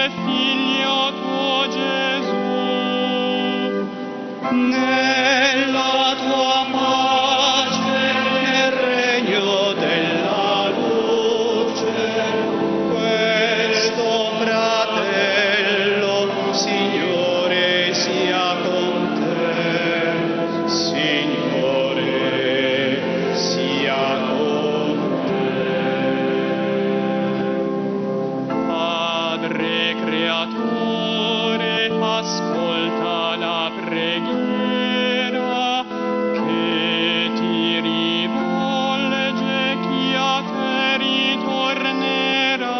nel Figlio tuo Gesù, nella tua pace, nel regno della luce, questo fratello, Signore, sia con te, Signore, sia con te. Padre Creatore, ascolta la preghiera che ti rivolge chi a te ritornerà.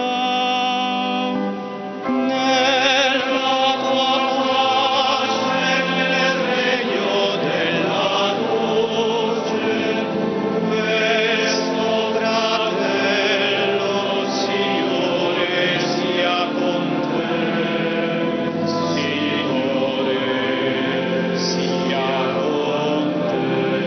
Nella tua pace, nel regno della luce, questo fratello, Signore, sia con te, Signore, sia con te.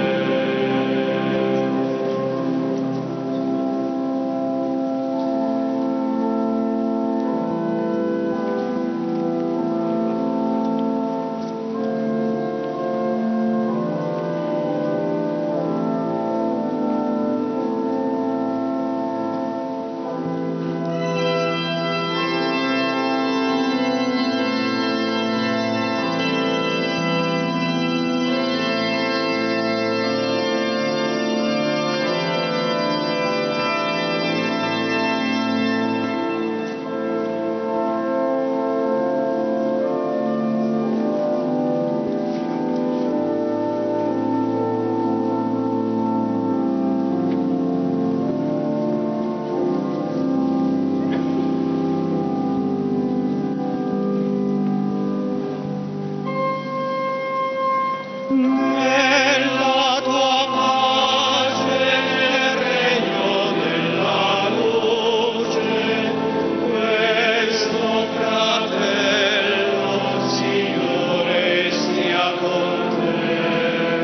Nella tua pace, nel regno della luce, questo fratello, Signore, sia con te,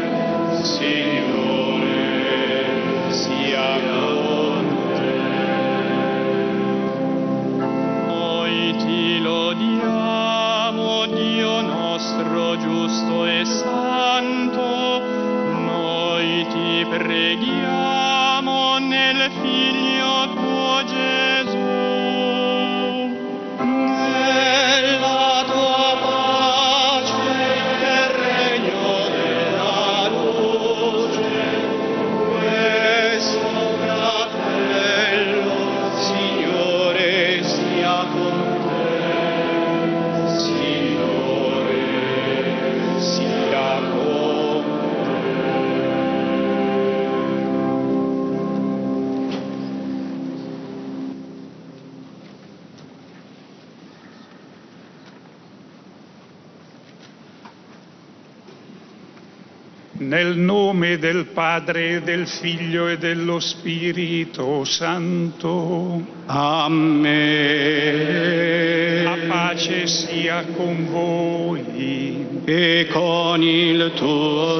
Signore, sia con te. Noi ti lodiamo, Dio nostro giusto e santo, noi ti preghiamo nel Figlio tuo Gesù. Nella tua pace, nel regno della luce, questo fratello, Signore, sia con te, Signore, sia con Nel nome del Padre, del Figlio e dello Spirito Santo. Amen. La pace sia con voi. E con il tuo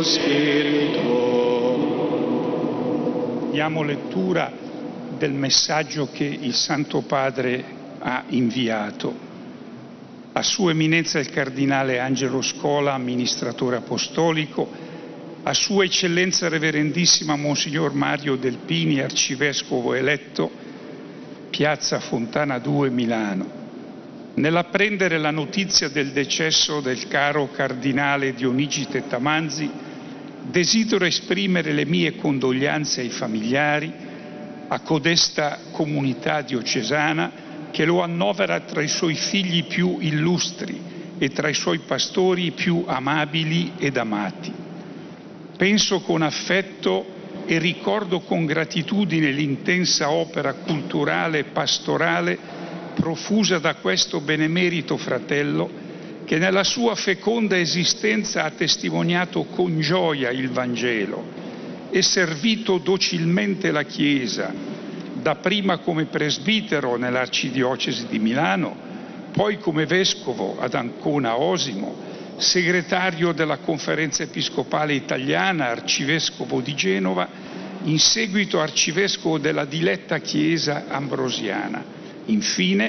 spirito. Diamo lettura del messaggio che il Santo Padre ha inviato. A Sua Eminenza il Cardinale Angelo Scola, amministratore apostolico, a Sua Eccellenza Reverendissima Monsignor Mario Delpini, Arcivescovo eletto, Piazza Fontana 2, Milano. Nell'apprendere la notizia del decesso del caro Cardinale Dionigi Tettamanzi, desidero esprimere le mie condoglianze ai familiari, a codesta comunità diocesana che lo annovera tra i suoi figli più illustri e tra i suoi pastori più amabili ed amati. Penso con affetto e ricordo con gratitudine l'intensa opera culturale e pastorale profusa da questo benemerito fratello che nella sua feconda esistenza ha testimoniato con gioia il Vangelo e servito docilmente la Chiesa, dapprima come presbitero nell'Arcidiocesi di Milano, poi come vescovo ad Ancona Osimo, segretario della Conferenza Episcopale Italiana, arcivescovo di Genova, in seguito arcivescovo della diletta Chiesa ambrosiana. Infine,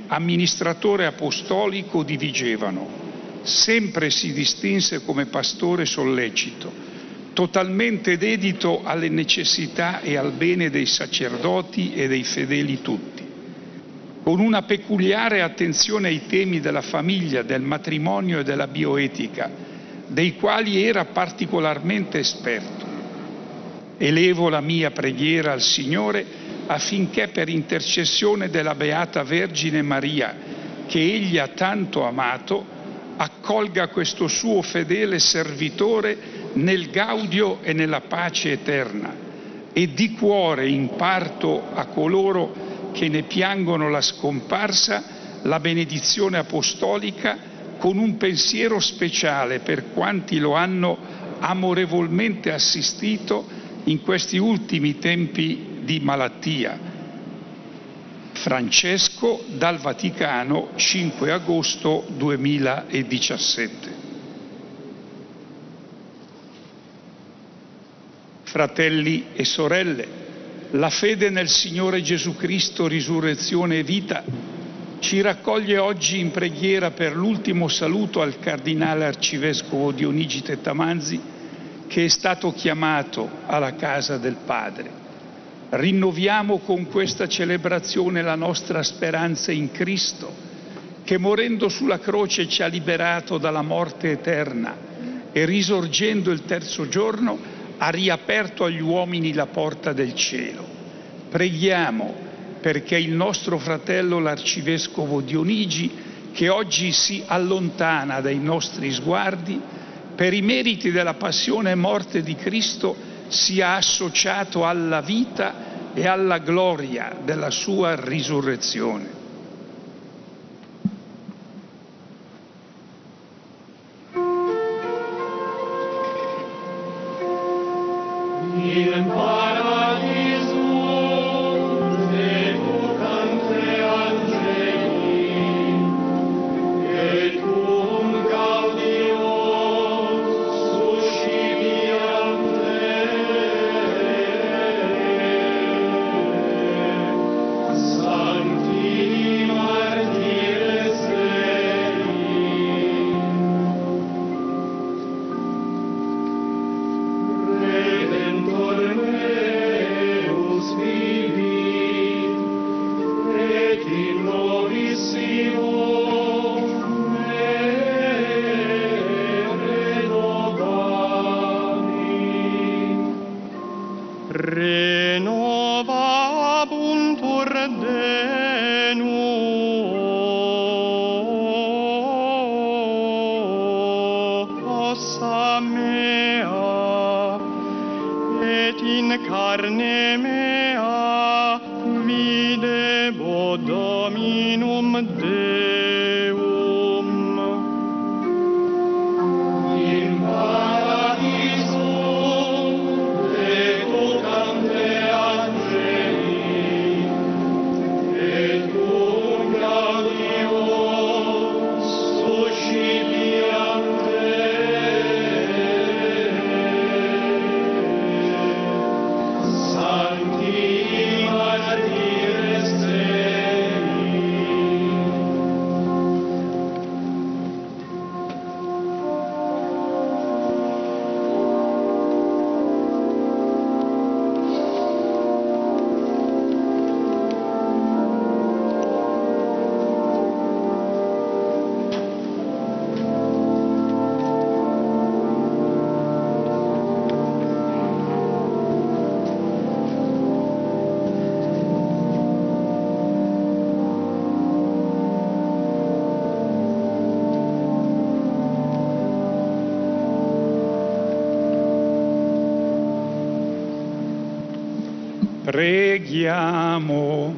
amministratore apostolico, di Vigevano. Sempre si distinse come pastore sollecito, totalmente dedito alle necessità e al bene dei sacerdoti e dei fedeli tutti, con una peculiare attenzione ai temi della famiglia, del matrimonio e della bioetica, dei quali era particolarmente esperto. Elevo la mia preghiera al Signore affinché per intercessione della Beata Vergine Maria, che Egli ha tanto amato, accolga questo suo fedele servitore nel gaudio e nella pace eterna e di cuore imparto a coloro che ne piangono la scomparsa la benedizione apostolica, con un pensiero speciale per quanti lo hanno amorevolmente assistito in questi ultimi tempi di malattia. Francesco, dal Vaticano, 5 agosto 2017. Fratelli e sorelle, la fede nel Signore Gesù Cristo, risurrezione e vita, ci raccoglie oggi in preghiera per l'ultimo saluto al cardinale arcivescovo Dionigi Tettamanzi, che è stato chiamato alla casa del Padre. Rinnoviamo con questa celebrazione la nostra speranza in Cristo, che morendo sulla croce ci ha liberato dalla morte eterna e risorgendo il terzo giorno ha riaperto agli uomini la porta del cielo. Preghiamo perché il nostro fratello l'arcivescovo Dionigi, che oggi si allontana dai nostri sguardi, per i meriti della passione e morte di Cristo sia associato alla vita e alla gloria della sua risurrezione. Preghiamo.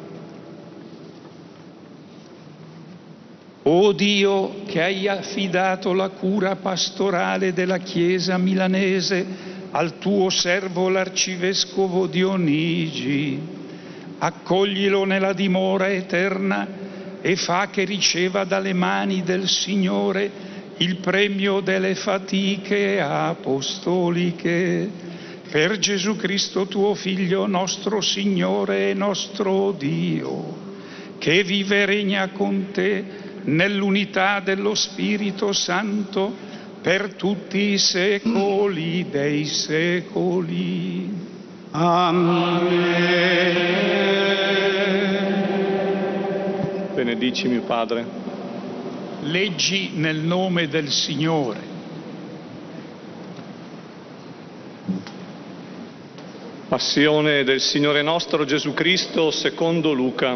O Dio, che hai affidato la cura pastorale della Chiesa milanese al tuo servo l'arcivescovo Dionigi, accoglilo nella dimora eterna e fa che riceva dalle mani del Signore il premio delle fatiche apostoliche. Per Gesù Cristo tuo Figlio, nostro Signore e nostro Dio, che vive e regna con te nell'unità dello Spirito Santo per tutti i secoli dei secoli. Amen. Benedici mio Padre. Leggi nel nome del Signore. Passione del Signore nostro Gesù Cristo secondo Luca.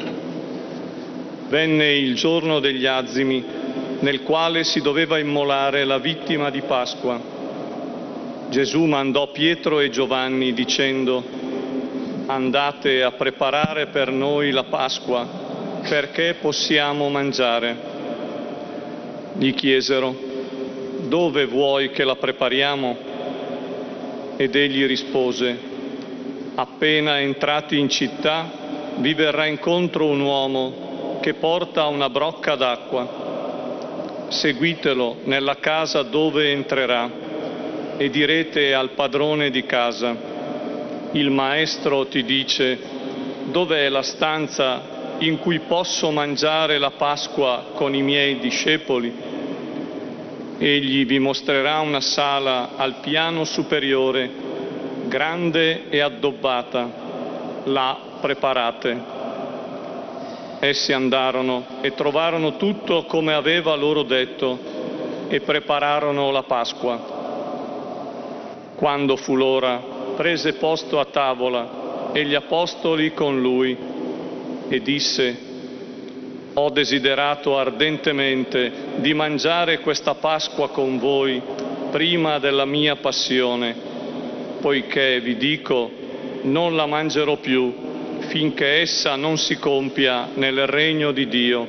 Venne il giorno degli azimi, nel quale si doveva immolare la vittima di Pasqua. Gesù mandò Pietro e Giovanni dicendo: andate a preparare per noi la Pasqua, perché possiamo mangiare. Gli chiesero: dove vuoi che la prepariamo? Ed egli rispose: appena entrati in città vi verrà incontro un uomo che porta una brocca d'acqua. Seguitelo nella casa dove entrerà e direte al padrone di casa: il maestro ti dice: dov'è la stanza in cui posso mangiare la Pasqua con i miei discepoli? Egli vi mostrerà una sala al piano superiore, grande e addobbata. Là preparate. Essi andarono e trovarono tutto come aveva loro detto e prepararono la Pasqua. Quando fu l'ora, prese posto a tavola e gli apostoli con lui e disse: ho desiderato ardentemente di mangiare questa Pasqua con voi prima della mia passione, poiché vi dico, non la mangerò più finché essa non si compia nel regno di Dio.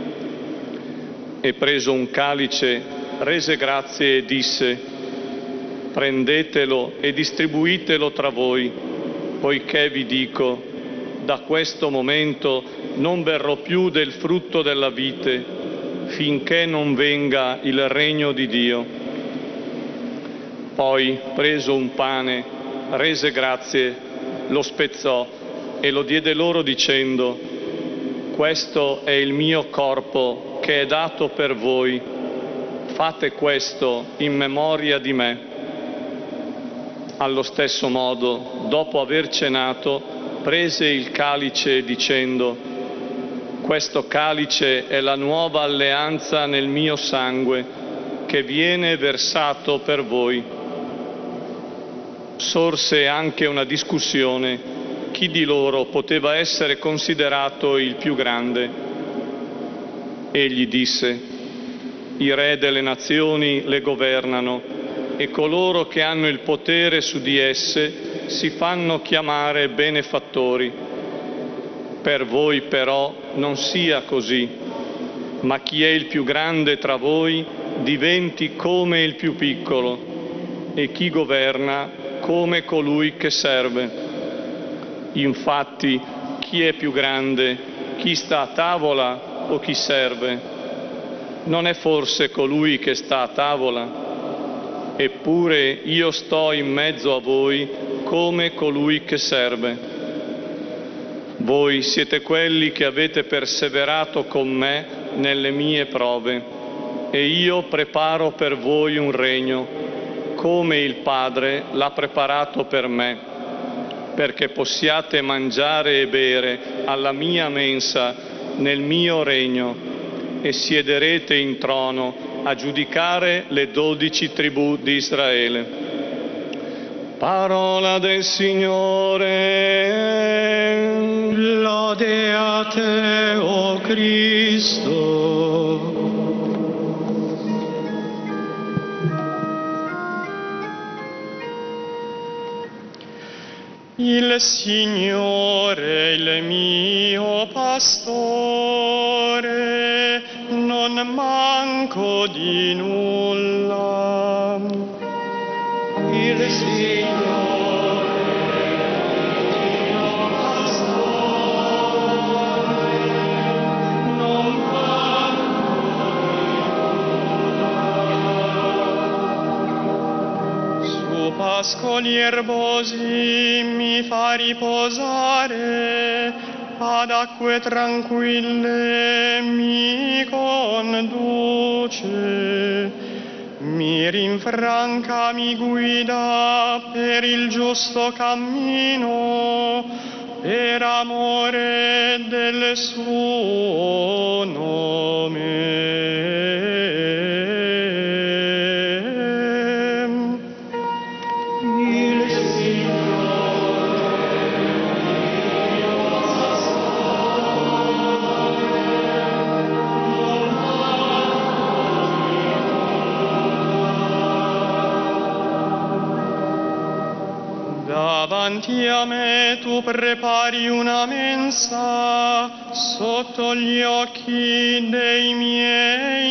E preso un calice, rese grazie e disse: prendetelo e distribuitelo tra voi, poiché vi dico, da questo momento non berrò più del frutto della vite, finché non venga il regno di Dio. Poi, preso un pane, rese grazie, lo spezzò e lo diede loro dicendo: questo è il mio corpo che è dato per voi, fate questo in memoria di me. Allo stesso modo, dopo aver cenato, prese il calice dicendo: questo calice è la nuova alleanza nel mio sangue, che viene versato per voi. Sorse anche una discussione: chi di loro poteva essere considerato il più grande? Egli disse: i re delle nazioni le governano e coloro che hanno il potere su di esse si fanno chiamare benefattori. Per voi però non sia così, ma chi è il più grande tra voi diventi come il più piccolo e chi governa come colui che serve. Infatti, chi è più grande, chi sta a tavola o chi serve? Non è forse colui che sta a tavola? Eppure io sto in mezzo a voi come colui che serve. Voi siete quelli che avete perseverato con me nelle mie prove, e io preparo per voi un regno, come il Padre l'ha preparato per me, perché possiate mangiare e bere alla mia mensa nel mio regno e siederete in trono a giudicare le 12 tribù di Israele. Parola del Signore. Lode a te, o Cristo. Il Signore, il mio pastore, non manco di nulla. Il Signore, il mio pastore, non manco di nulla. Su pascoli erbosi mi fa riposare, ad acque tranquille mi conduce, mi rinfranca, mi guida per il giusto cammino, per amore del suo nome. Davanti a me tu prepari una mensa sotto gli occhi dei miei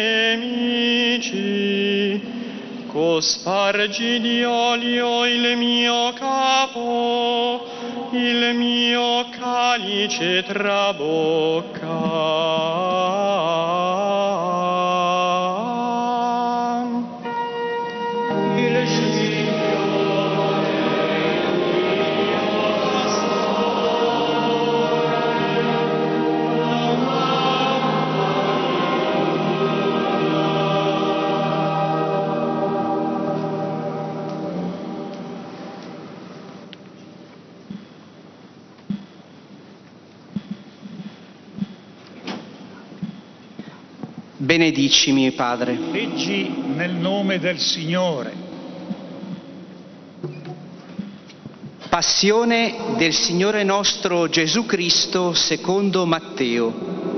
nemici. Cospargi di olio il mio capo, il mio calice trabocca. Benedicimi, Padre. Leggi nel nome del Signore. Passione del Signore nostro Gesù Cristo secondo Matteo.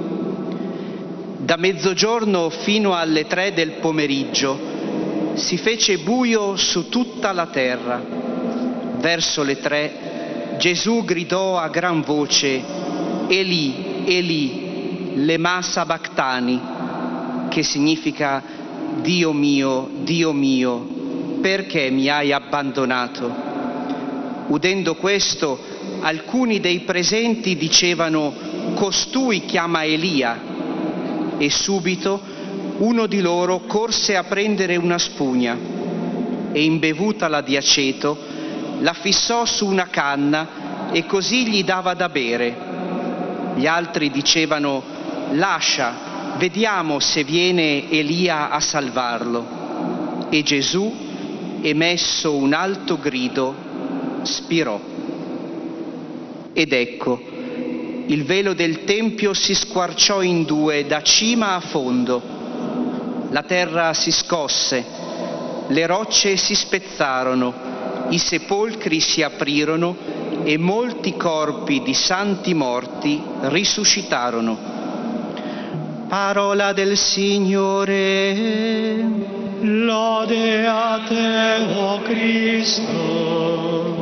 Da mezzogiorno fino alle 3 del pomeriggio si fece buio su tutta la terra. Verso le 3 Gesù gridò a gran voce: Eli, Eli, lema sabachthani, che significa Dio mio, perché mi hai abbandonato? Udendo questo, alcuni dei presenti dicevano: costui chiama Elia. E subito uno di loro corse a prendere una spugna e, imbevutala di aceto, la fissò su una canna e così gli dava da bere. Gli altri dicevano: lascia, vediamo se viene Elia a salvarlo. E Gesù, emesso un alto grido, spirò. Ed ecco, il velo del Tempio si squarciò in due da cima a fondo. La terra si scosse, le rocce si spezzarono, i sepolcri si aprirono e molti corpi di santi morti risuscitarono. Parola del Signore. Lode a te, o Cristo.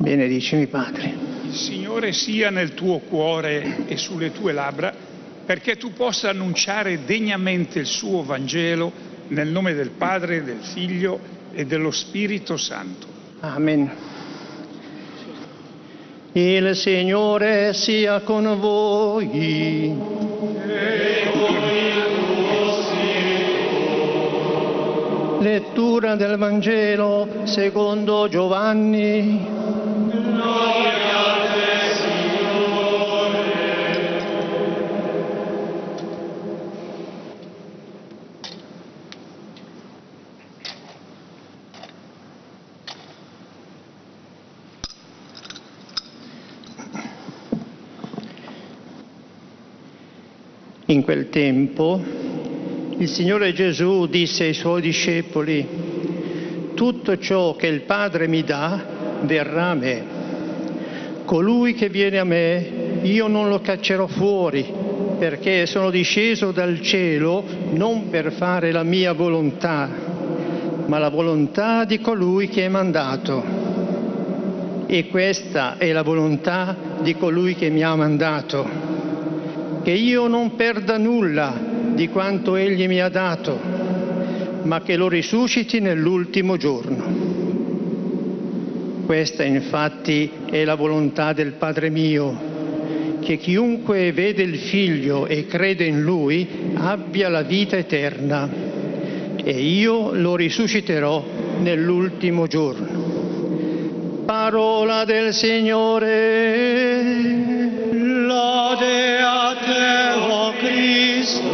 Benedicimi, Padre. Il Signore sia nel tuo cuore e sulle tue labbra, perché tu possa annunciare degnamente il suo Vangelo nel nome del Padre, del Figlio e dello Spirito Santo. Amen. Il Signore sia con voi. Lettura del Vangelo secondo Giovanni. Gloria a te, Signore. In quel tempo il Signore Gesù disse ai Suoi discepoli: tutto ciò che il Padre mi dà verrà a me. Colui che viene a me, io non lo caccerò fuori, perché sono disceso dal cielo non per fare la mia volontà, ma la volontà di colui che è mandato. E questa è la volontà di colui che mi ha mandato, che io non perda nulla di quanto egli mi ha dato, ma che lo risusciti nell'ultimo giorno. Questa infatti è la volontà del Padre mio, che chiunque vede il Figlio e crede in Lui abbia la vita eterna, e io lo risusciterò nell'ultimo giorno. Parola del Signore. Lode a te, o Cristo.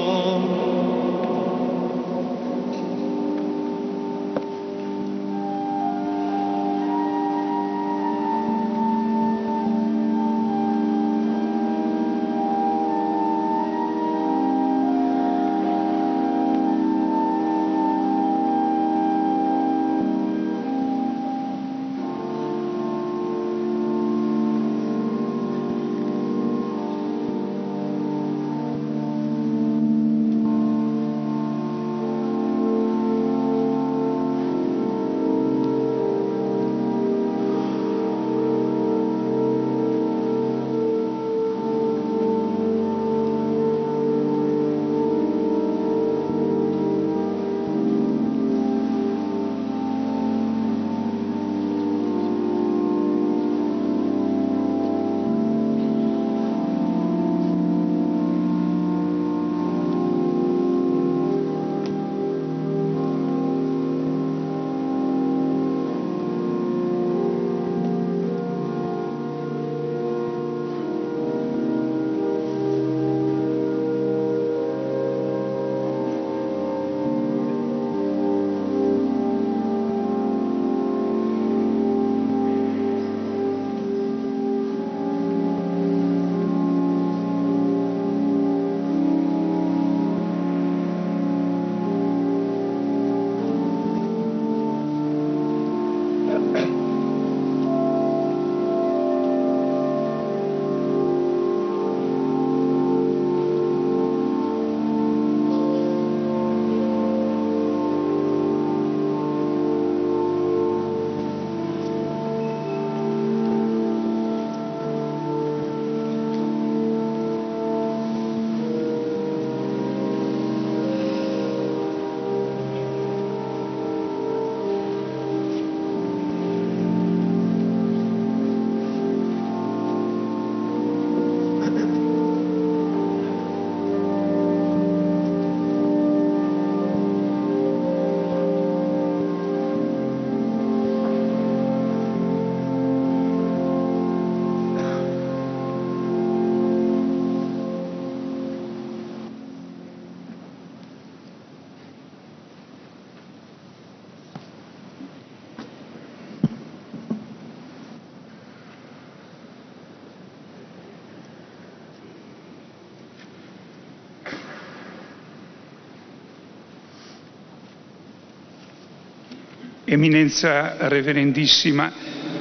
Eminenza Reverendissima,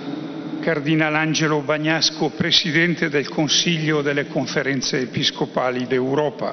Cardinale Angelo Bagnasco, Presidente del Consiglio delle Conferenze Episcopali d'Europa,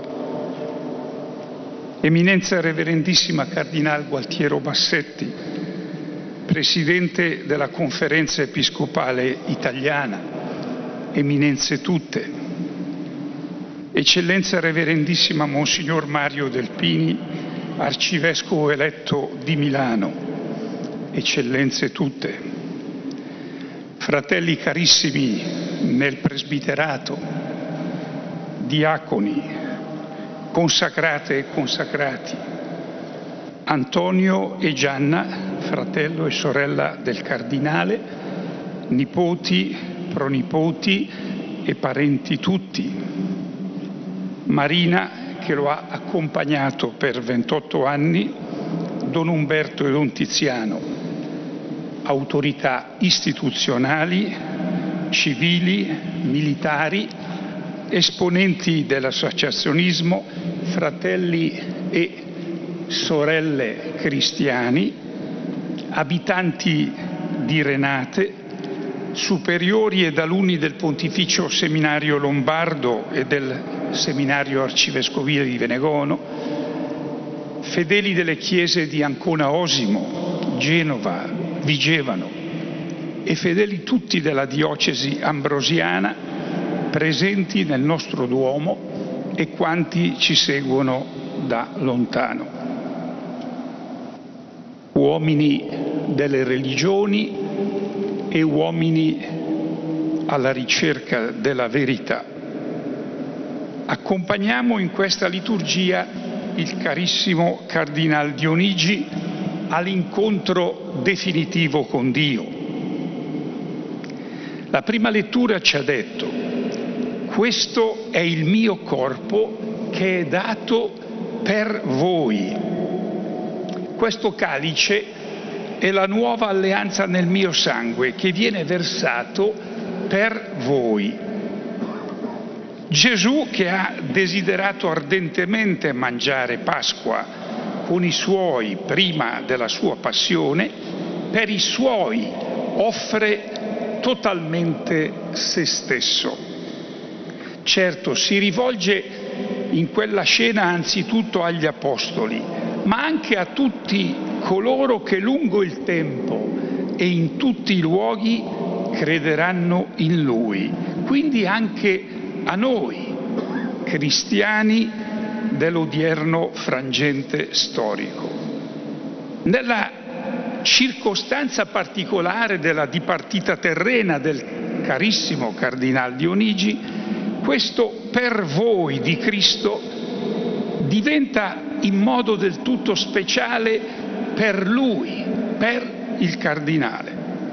Eminenza Reverendissima Cardinale Gualtiero Bassetti, Presidente della Conferenza Episcopale Italiana, eminenze tutte, Eccellenza Reverendissima Monsignor Mario Delpini, Arcivescovo eletto di Milano, eccellenze tutte, fratelli carissimi nel presbiterato, diaconi, consacrate e consacrati, Antonio e Gianna, fratello e sorella del Cardinale, nipoti, pronipoti e parenti tutti, Marina che lo ha accompagnato per 28 anni, Don Umberto e Don Tiziano, autorità istituzionali, civili, militari, esponenti dell'associazionismo, fratelli e sorelle cristiani, abitanti di Renate, superiori ed alunni del Pontificio Seminario Lombardo e del Seminario Arcivescovile di Venegono, fedeli delle chiese di Ancona Osimo, Genova, Vigevano e fedeli tutti della diocesi ambrosiana presenti nel nostro Duomo e quanti ci seguono da lontano. Uomini delle religioni e uomini alla ricerca della verità. Accompagniamo in questa liturgia il carissimo Cardinal Dionigi all'incontro definitivo con Dio. La prima lettura ci ha detto: questo è il mio corpo che è dato per voi. Questo calice è la nuova alleanza nel mio sangue che viene versato per voi. Gesù, che ha desiderato ardentemente mangiare Pasqua con i suoi prima della sua passione, per i suoi offre totalmente se stesso. Certo, si rivolge in quella scena anzitutto agli apostoli, ma anche a tutti coloro che lungo il tempo e in tutti i luoghi crederanno in Lui, quindi anche a noi, cristiani dell'odierno frangente storico. Nella circostanza particolare della dipartita terrena del carissimo Cardinal Dionigi, questo per voi di Cristo diventa in modo del tutto speciale per Lui, per il Cardinale.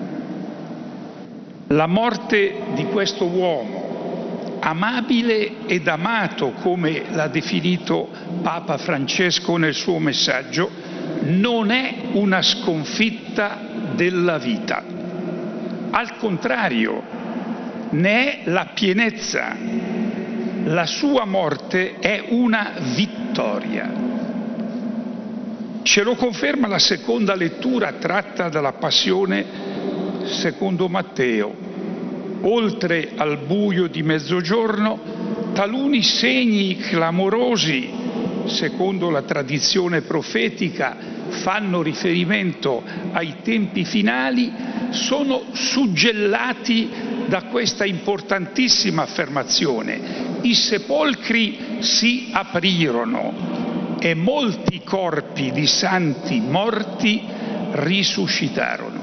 La morte di questo uomo, amabile ed amato come l'ha definito Papa Francesco nel suo messaggio, non è una sconfitta della vita. Al contrario, ne è la pienezza. La sua morte è una vittoria. Ce lo conferma la seconda lettura tratta dalla Passione secondo Matteo. Oltre al buio di mezzogiorno, taluni segni clamorosi, secondo la tradizione profetica, fanno riferimento ai tempi finali, sono suggellati da questa importantissima affermazione. I sepolcri si aprirono e molti corpi di santi morti risuscitarono.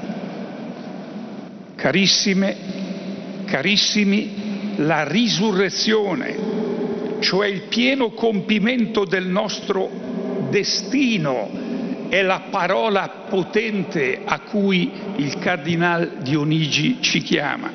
Carissimi, la risurrezione, cioè il pieno compimento del nostro destino, è la parola potente a cui il Cardinal Dionigi ci chiama.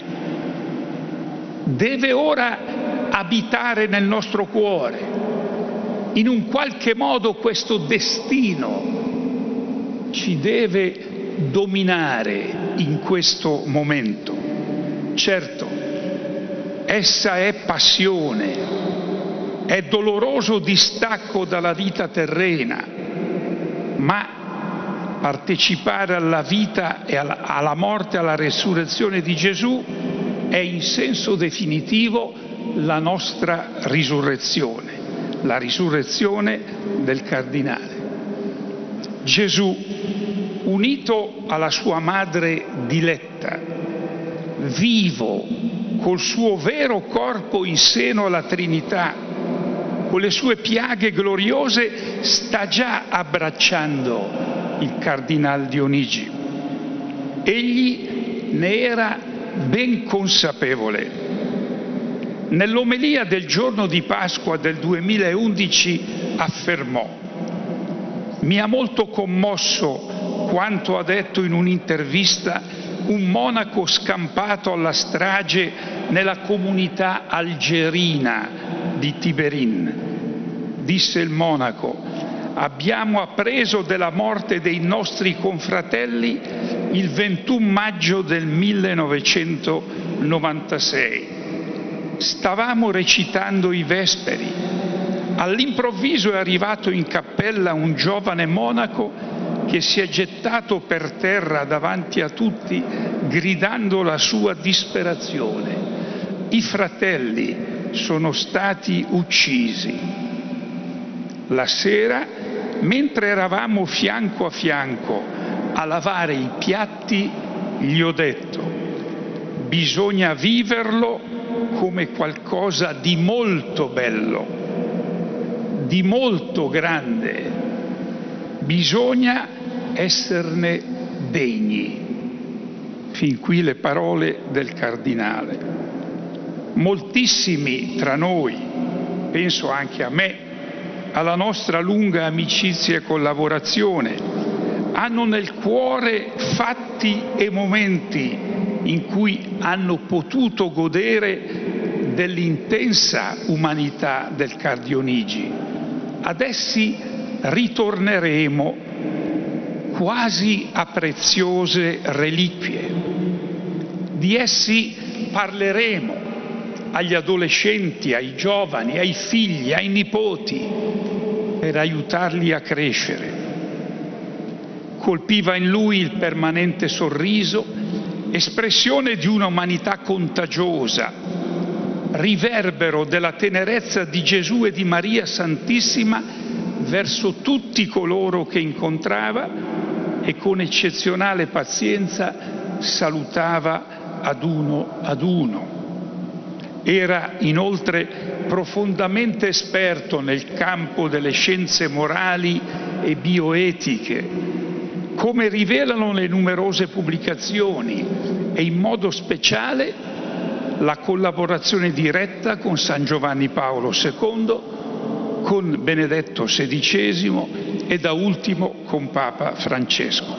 Deve ora abitare nel nostro cuore. In un qualche modo questo destino ci deve dominare in questo momento. Certo, essa è passione, è doloroso distacco dalla vita terrena, ma partecipare alla vita e alla morte e alla resurrezione di Gesù è in senso definitivo la nostra risurrezione, la risurrezione del Cardinale. Gesù unito alla sua madre diletta, vivo, col suo vero corpo in seno alla Trinità, con le sue piaghe gloriose, sta già abbracciando il Cardinal Dionigi. Egli ne era ben consapevole. Nell'omelia del giorno di Pasqua del 2011 affermò: «Mi ha molto commosso quanto ha detto in un'intervista un monaco scampato alla strage nella comunità algerina di Tiberin. Disse il monaco: abbiamo appreso della morte dei nostri confratelli il 21 maggio del 1996. Stavamo recitando i vesperi. All'improvviso è arrivato in cappella un giovane monaco che si è gettato per terra davanti a tutti gridando la sua disperazione. I fratelli sono stati uccisi. La sera, mentre eravamo fianco a fianco a lavare i piatti, gli ho detto: bisogna viverlo come qualcosa di molto bello, di molto grande. Bisogna esserne degni». Fin qui le parole del cardinale. Moltissimi tra noi, penso anche a me, alla nostra lunga amicizia e collaborazione, hanno nel cuore fatti e momenti in cui hanno potuto godere dell'intensa umanità del Cardionigi. Ad essi ritorneremo quasi a preziose reliquie. Di essi parleremo agli adolescenti, ai giovani, ai figli, ai nipoti, per aiutarli a crescere. Colpiva in lui il permanente sorriso, espressione di un'umanità contagiosa, riverbero della tenerezza di Gesù e di Maria Santissima verso tutti coloro che incontrava, e con eccezionale pazienza salutava ad uno. Era inoltre profondamente esperto nel campo delle scienze morali e bioetiche, come rivelano le numerose pubblicazioni e in modo speciale la collaborazione diretta con San Giovanni Paolo II, con Benedetto XVI e da ultimo con Papa Francesco.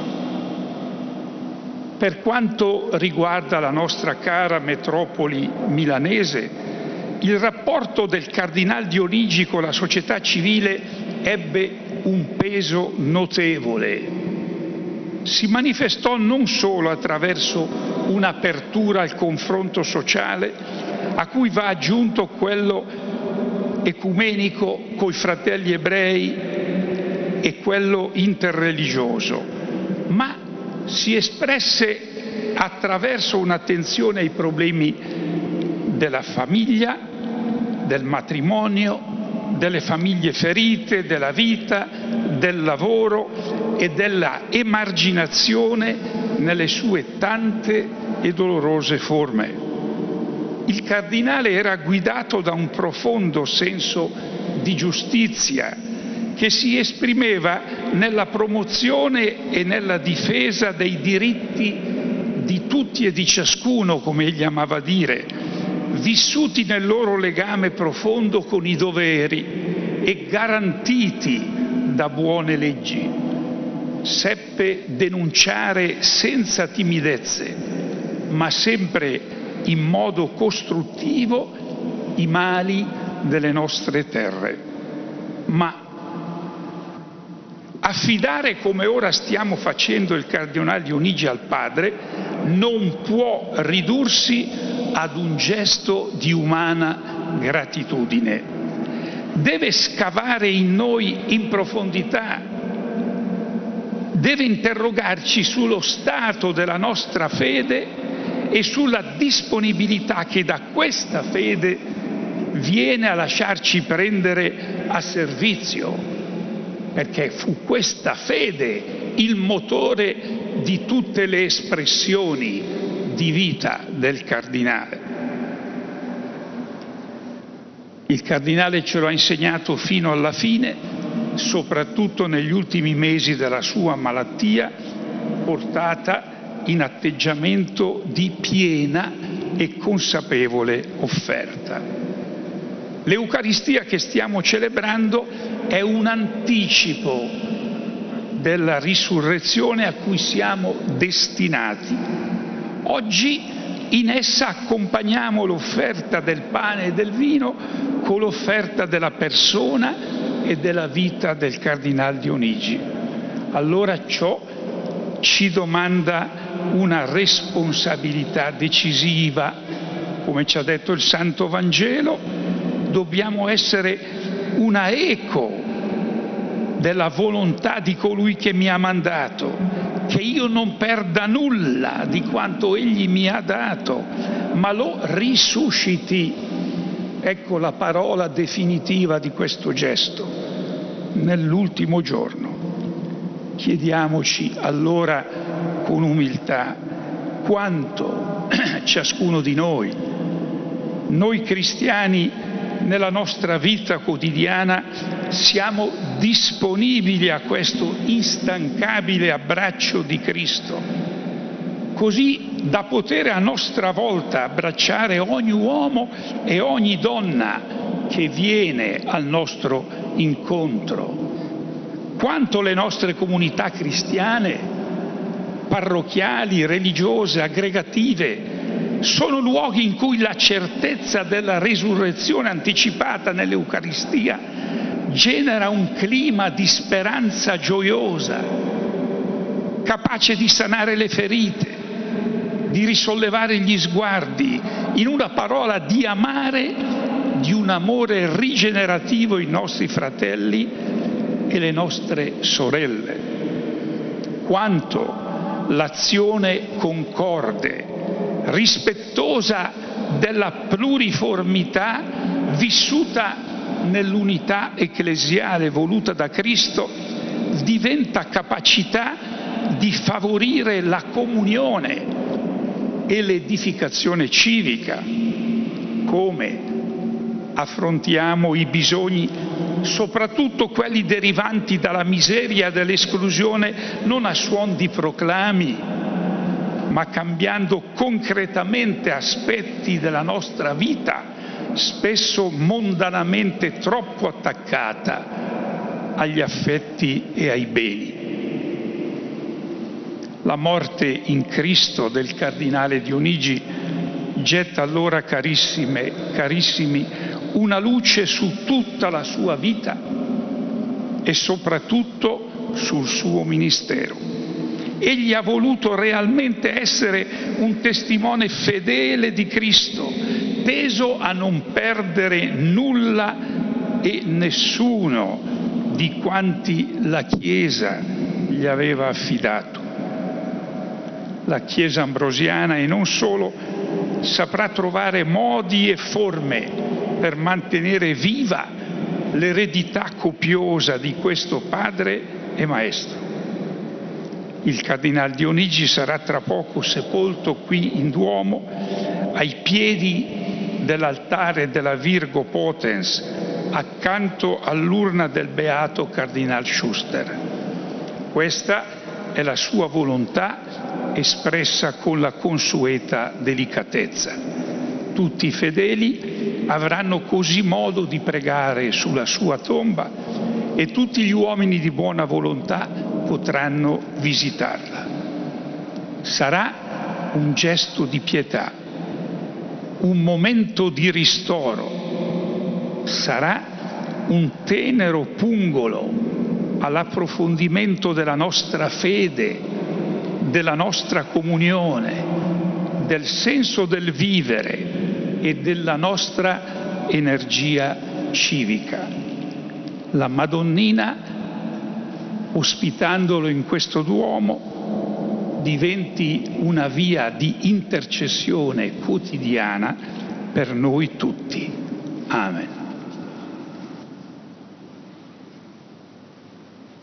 Per quanto riguarda la nostra cara metropoli milanese, il rapporto del Cardinal Dionigi con la società civile ebbe un peso notevole. Si manifestò non solo attraverso un'apertura al confronto sociale, a cui va aggiunto quello ecumenico coi fratelli ebrei e quello interreligioso, ma si espresse attraverso un'attenzione ai problemi della famiglia, del matrimonio, delle famiglie ferite, della vita, del lavoro e della emarginazione nelle sue tante e dolorose forme. Il cardinale era guidato da un profondo senso di giustizia che si esprimeva nella promozione e nella difesa dei diritti di tutti e di ciascuno, come egli amava dire, vissuti nel loro legame profondo con i doveri e garantiti da buone leggi. Seppe denunciare senza timidezze, ma sempre in modo costruttivo, i mali delle nostre terre. Ma affidare, come ora stiamo facendo, il Cardinal Dionigi al Padre non può ridursi ad un gesto di umana gratitudine. Deve scavare in noi in profondità, deve interrogarci sullo stato della nostra fede e sulla disponibilità che da questa fede viene a lasciarci prendere a servizio perché fu questa fede il motore di tutte le espressioni di vita del cardinale. Il cardinale ce lo ha insegnato fino alla fine, soprattutto negli ultimi mesi della sua malattia, portata in atteggiamento di piena e consapevole offerta. L'Eucaristia che stiamo celebrando è un anticipo della risurrezione a cui siamo destinati. Oggi in essa accompagniamo l'offerta del pane e del vino con l'offerta della persona e della vita del Cardinal Dionigi. Allora ciò ci domanda una responsabilità decisiva. Come ci ha detto il Santo Vangelo, dobbiamo essere una eco della volontà di colui che mi ha mandato, che io non perda nulla di quanto egli mi ha dato, ma lo risusciti. Ecco la parola definitiva di questo gesto. Nell'ultimo giorno. Chiediamoci allora con umiltà quanto ciascuno di noi cristiani nella nostra vita quotidiana siamo disponibili a questo instancabile abbraccio di Cristo, così da poter a nostra volta abbracciare ogni uomo e ogni donna che viene al nostro incontro. Quanto le nostre comunità cristiane, parrocchiali, religiose, aggregative, sono luoghi in cui la certezza della risurrezione anticipata nell'Eucaristia genera un clima di speranza gioiosa, capace di sanare le ferite, di risollevare gli sguardi, in una parola di amare, di un amore rigenerativo i nostri fratelli e le nostre sorelle. Quanto l'azione concorde, rispettosa della pluriformità vissuta nell'unità ecclesiale voluta da Cristo diventa capacità di favorire la comunione e l'edificazione civica. Come affrontiamo i bisogni, soprattutto quelli derivanti dalla miseria e dall'esclusione, non a suon di proclami, ma cambiando concretamente aspetti della nostra vita, spesso mondanamente troppo attaccata agli affetti e ai beni. La morte in Cristo del Cardinale Dionigi getta allora, carissimi, una luce su tutta la sua vita e soprattutto sul suo ministero. Egli ha voluto realmente essere un testimone fedele di Cristo, teso a non perdere nulla e nessuno di quanti la Chiesa gli aveva affidato. La Chiesa ambrosiana, e non solo, saprà trovare modi e forme per mantenere viva l'eredità copiosa di questo padre e maestro. Il Cardinal Dionigi sarà tra poco sepolto qui in Duomo, ai piedi dell'altare della Virgo Potens, accanto all'urna del beato Cardinal Schuster. Questa è la sua volontà espressa con la consueta delicatezza. Tutti i fedeli avranno così modo di pregare sulla sua tomba e tutti gli uomini di buona volontà potranno visitarla. Sarà un gesto di pietà, un momento di ristoro, sarà un tenero pungolo all'approfondimento della nostra fede, della nostra comunione, del senso del vivere e della nostra energia civica. La Madonnina, ospitandolo in questo Duomo, diventi una via di intercessione quotidiana per noi tutti. Amen.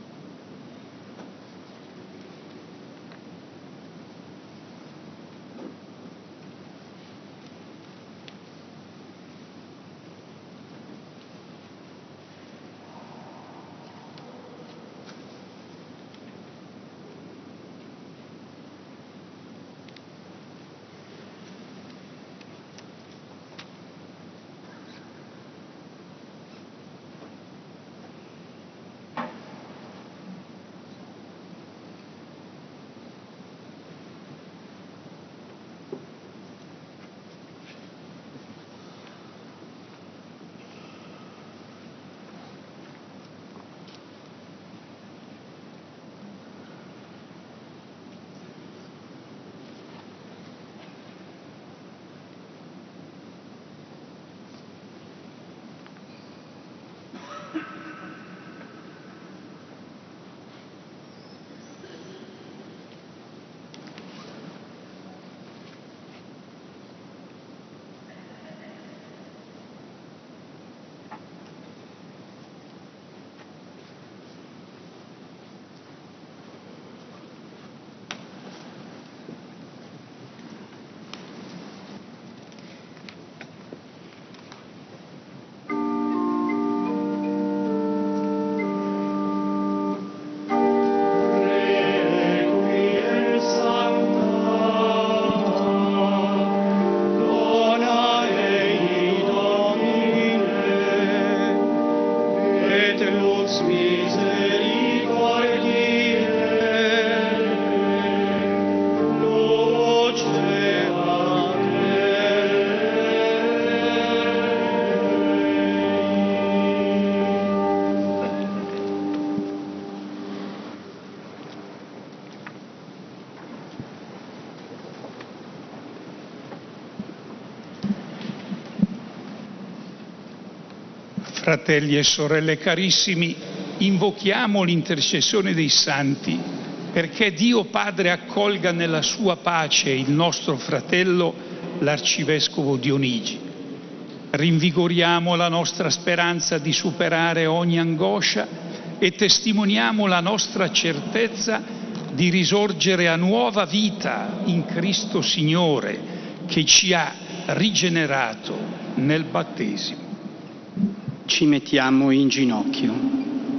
Fratelli e sorelle carissimi, invochiamo l'intercessione dei santi perché Dio Padre accolga nella sua pace il nostro fratello, l'arcivescovo Dionigi. Rinvigoriamo la nostra speranza di superare ogni angoscia e testimoniamo la nostra certezza di risorgere a nuova vita in Cristo Signore, che ci ha rigenerato nel battesimo. Ci mettiamo in ginocchio.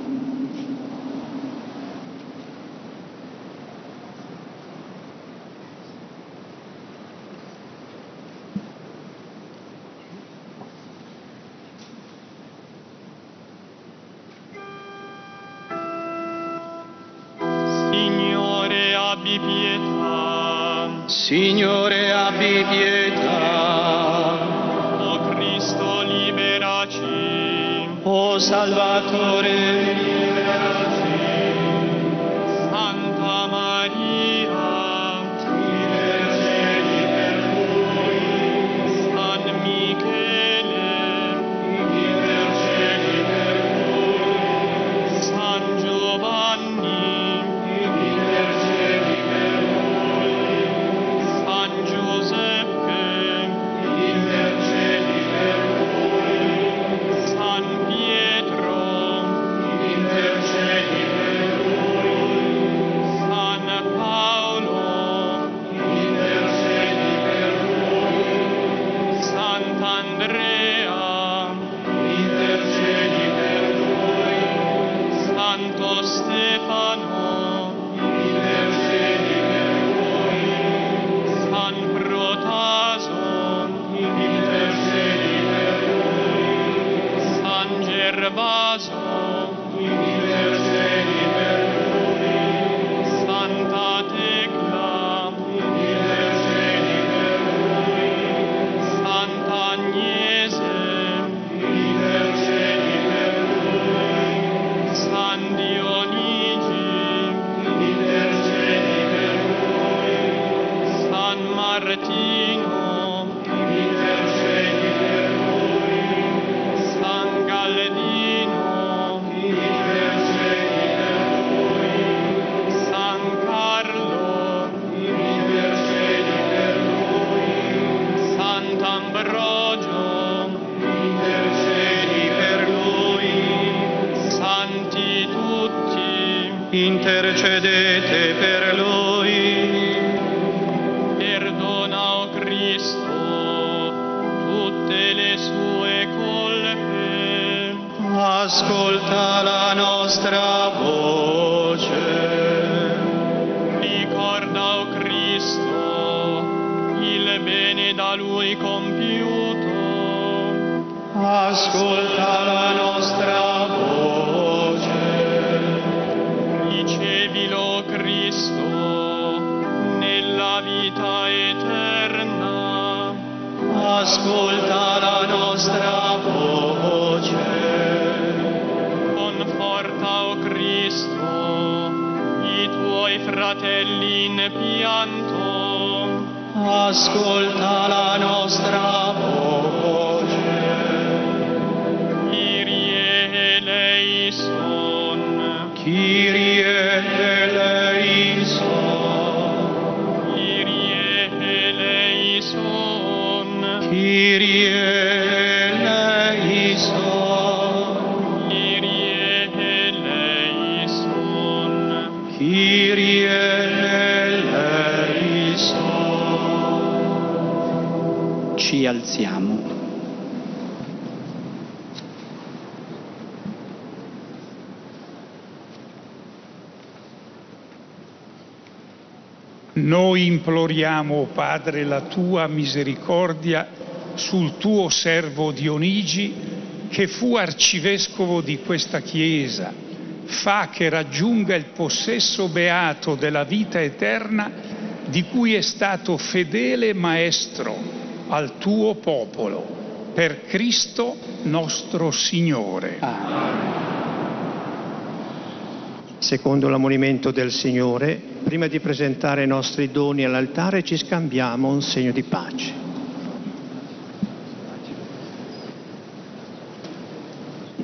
Signore, abbi pietà. Signore, abbi pietà. O Cristo, liberaci. O Salvatore, liberaci. Santa Maria, intercedi per noi. San Michele, Intercedi per noi. San Giovanni, Intercedi per noi. San Giuseppe, Intercedi per noi. San Pietro, Intercedi per noi. San Paolo, Intercedi per noi. Sant'Andrea, Intercedi per noi. Santo Stefano, Intercedi per noi. San Protaso, Intercedi per noi. San Gervaso, Intercedi per noi. Santa Tecla, Intercedi per noi. Santa Agnese, Intercedi per noi. San Dionigi, Intercedi per noi. San Martino, Intercedi per noi. San Galdino, Intercedi per noi. San Carlo, Intercedi per noi. Sant'Ambrogio, Intercedi per noi. santi tutti, Intercedete per noi. perdona, o Cristo, tutte le sue colpe, Ascolta la nostra voce. ricorda, o Cristo, il bene da Lui compiuto, Ascolta la nostra voce. ricevilo, o Cristo, nella vita eterna, Ascolta la nostra voce. conforta, o Cristo, i tuoi fratelli in pianto, Ascolta la nostra voce. Kyrie eleison, Kyrie eleison. Kyrie eleison, Kyrie eleison. Kyrie eleison, Kyrie eleison. Ci alziamo. Noi imploriamo, o Padre, la tua misericordia sul tuo servo Dionigi, che fu arcivescovo di questa Chiesa. Fa che raggiunga il possesso beato della vita eterna, di cui è stato fedele maestro al tuo popolo, per Cristo nostro Signore. Secondo l'ammonimento del Signore, prima di presentare i nostri doni all'altare, ci scambiamo un segno di pace.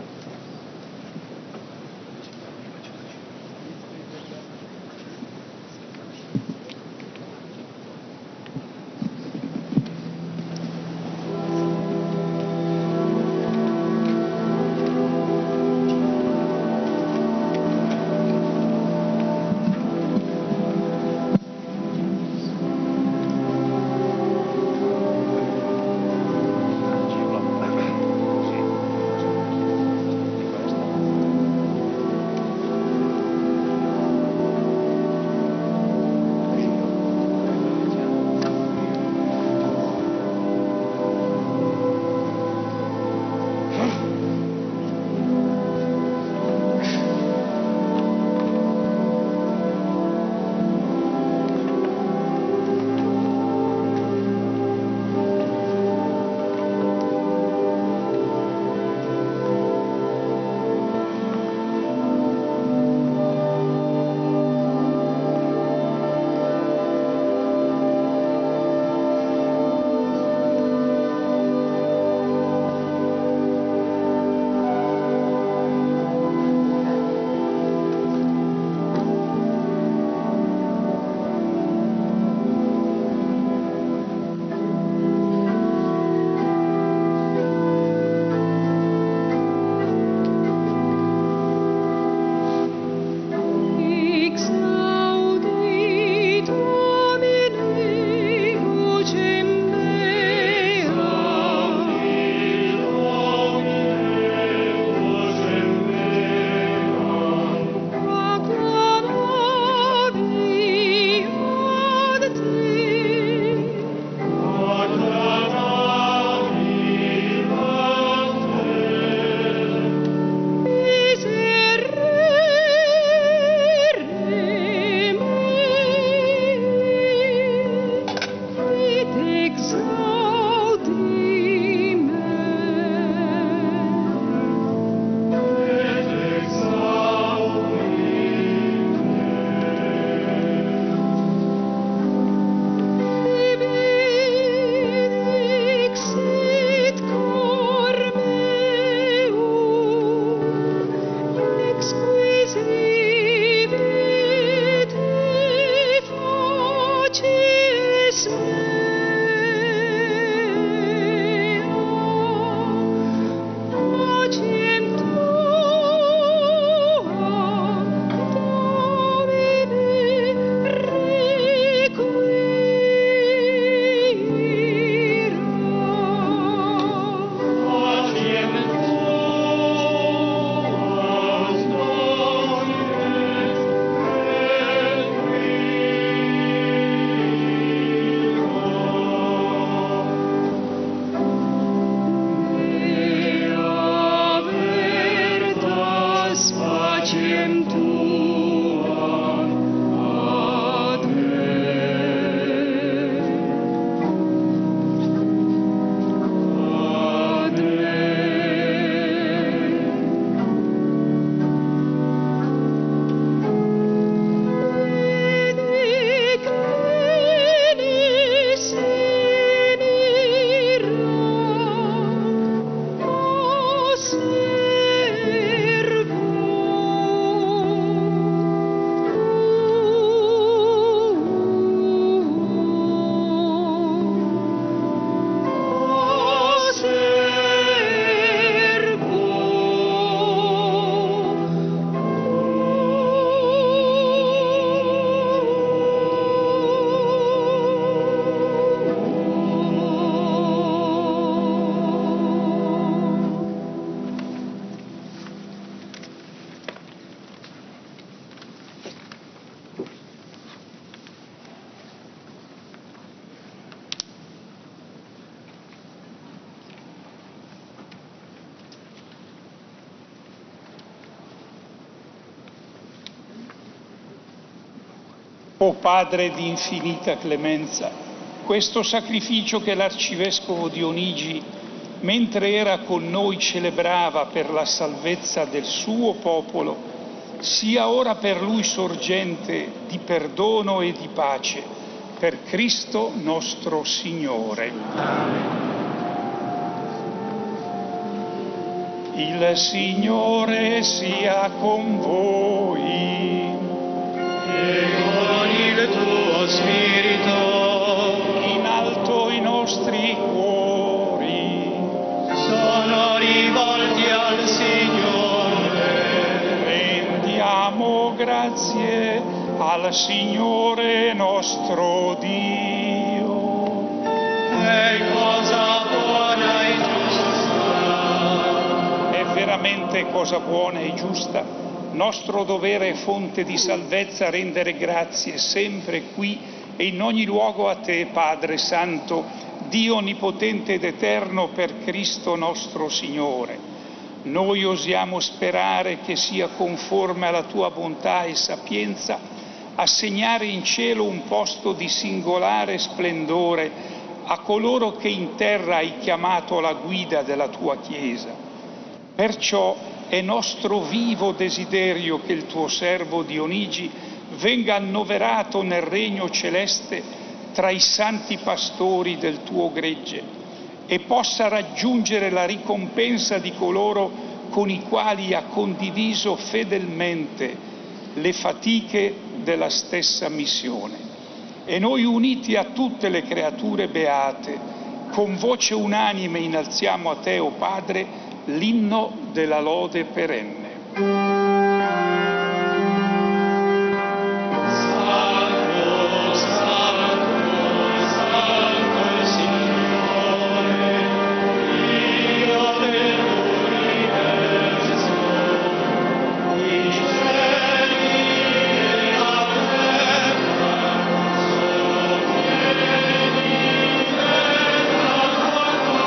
O Padre di infinita clemenza, questo sacrificio che l'Arcivescovo Dionigi, mentre era con noi, celebrava per la salvezza del suo popolo, sia ora per lui sorgente di perdono e di pace, per Cristo nostro Signore. Il Signore sia con voi. E con il tuo spirito. In alto i nostri cuori Sono rivolti al Signore. rendiamo grazie al Signore nostro Dio. È cosa buona e giusta. È veramente cosa buona e giusta, nostro dovere e fonte di salvezza, rendere grazie sempre qui e in ogni luogo a te, Padre Santo, Dio onnipotente ed eterno, per Cristo nostro Signore. Noi osiamo sperare che sia conforme alla tua bontà e sapienza assegnare in cielo un posto di singolare splendore a coloro che in terra hai chiamato alla guida della tua Chiesa. Perciò è nostro vivo desiderio che il tuo servo Dionigi venga annoverato nel regno celeste tra i santi pastori del tuo gregge e possa raggiungere la ricompensa di coloro con i quali ha condiviso fedelmente le fatiche della stessa missione. E noi, uniti a tutte le creature beate, con voce unanime innalziamo a te, o Padre, l'inno della lode perenne. Santo, Santo, Santo Signore, Dio dell'universo, i cieli e la terra sono pieni della tua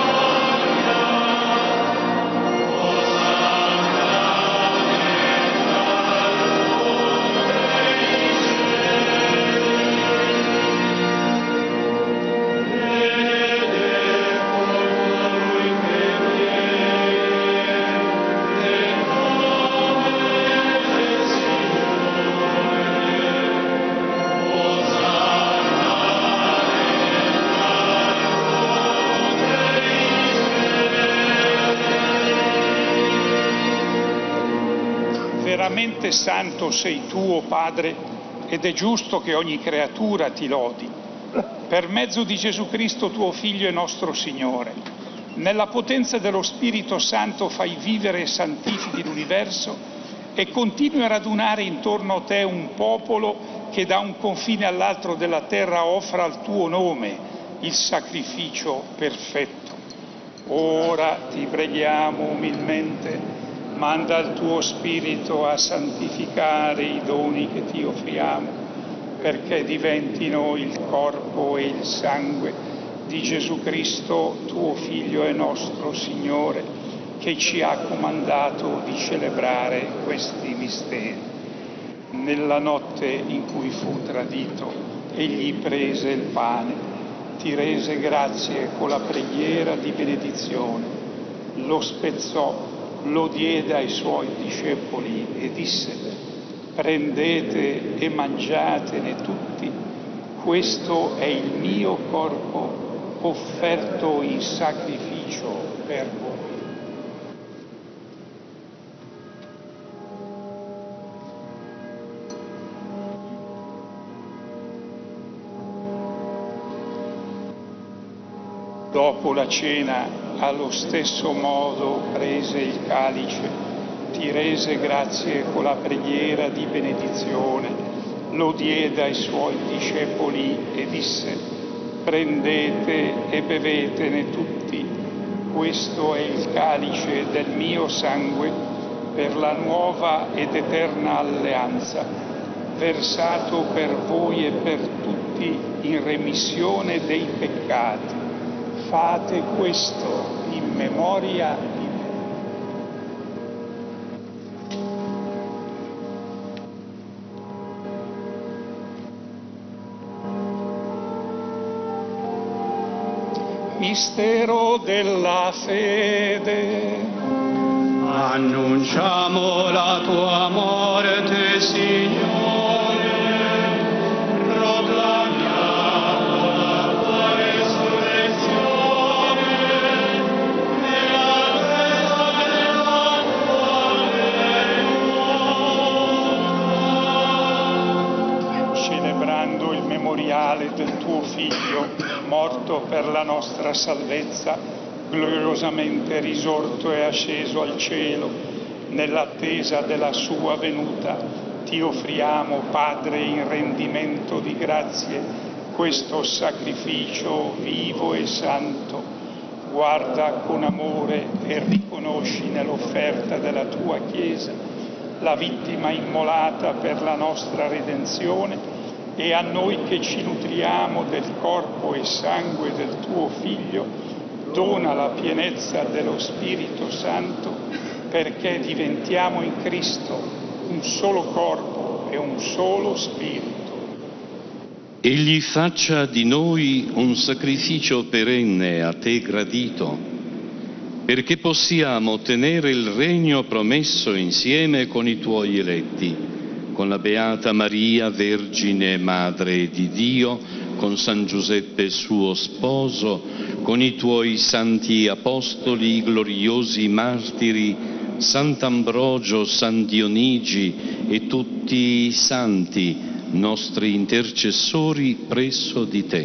Veramente santo sei tu, o Padre, ed è giusto che ogni creatura ti lodi. Per mezzo di Gesù Cristo, tuo Figlio e nostro Signore, nella potenza dello Spirito Santo fai vivere e santifichi l'universo e continui a radunare intorno a te un popolo che da un confine all'altro della terra offra al tuo nome il sacrificio perfetto. Ora ti preghiamo umilmente, manda il tuo Spirito a santificare i doni che ti offriamo, perché diventino il corpo e il sangue di Gesù Cristo, tuo Figlio e nostro Signore, che ci ha comandato di celebrare questi misteri. Nella notte in cui fu tradito, egli prese il pane, ti rese grazie con la preghiera di benedizione, lo spezzò, lo diede ai suoi discepoli e disse: prendete e mangiatene tutti, questo è il mio corpo offerto in sacrificio per voi. Dopo la cena, allo stesso modo, prese il calice, ti rese grazie con la preghiera di benedizione, lo diede ai suoi discepoli e disse: prendete e bevetene tutti, questo è il calice del mio sangue per la nuova ed eterna alleanza, versato per voi e per tutti in remissione dei peccati. Fate questo in memoria di me. Mistero della fede. Annunciamo la tua morte, Signore, proclamiamo la tua resurrezione, nell'attesa della tua venuta. Celebrando il memoriale del tuo Figlio, morto per la nostra salvezza, gloriosamente risorto e asceso al cielo, nell'attesa della sua venuta, ti offriamo, Padre, in rendimento di grazie, questo sacrificio vivo e santo. Guarda con amore e riconosci nell'offerta della tua Chiesa la vittima immolata per la nostra redenzione, e a noi che ci nutriamo del corpo e sangue del tuo Figlio, dona la pienezza dello Spirito Santo, perché diventiamo in Cristo un solo corpo e un solo Spirito. Egli faccia di noi un sacrificio perenne a te gradito, perché possiamo ottenere il regno promesso insieme con i tuoi eletti, con la Beata Maria, Vergine Madre di Dio, con San Giuseppe suo sposo, con i tuoi santi apostoli, gloriosi martiri, Sant'Ambrogio, San Dionigi e tutti i santi, nostri intercessori presso di te.